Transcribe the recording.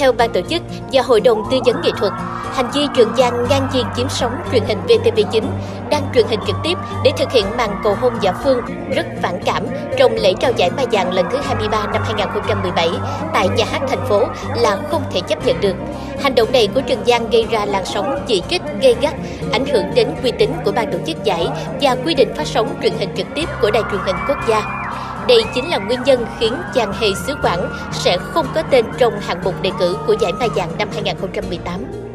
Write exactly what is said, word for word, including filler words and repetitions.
Theo ban tổ chức và Hội đồng tư vấn nghệ thuật, hành vi Trường Giang ngang nhiên chiếm sóng truyền hình vê tê vê chín đang truyền hình trực tiếp để thực hiện màn cầu hôn Dạ Phương rất phản cảm trong lễ trao giải Mai Vàng lần thứ hai mươi ba năm hai nghìn không trăm mười bảy tại Nhà hát thành phố là không thể chấp nhận được. Hành động này của Trường Giang gây ra làn sóng chỉ trích gay gắt, ảnh hưởng đến uy tín của ban tổ chức giải và quy định phát sóng truyền hình trực tiếp của Đài Truyền hình Quốc gia. Đây chính là nguyên nhân khiến chàng hề xứ Quảng sẽ không có tên trong hạng mục đề cử của giải Mai Vàng năm hai nghìn không trăm mười tám.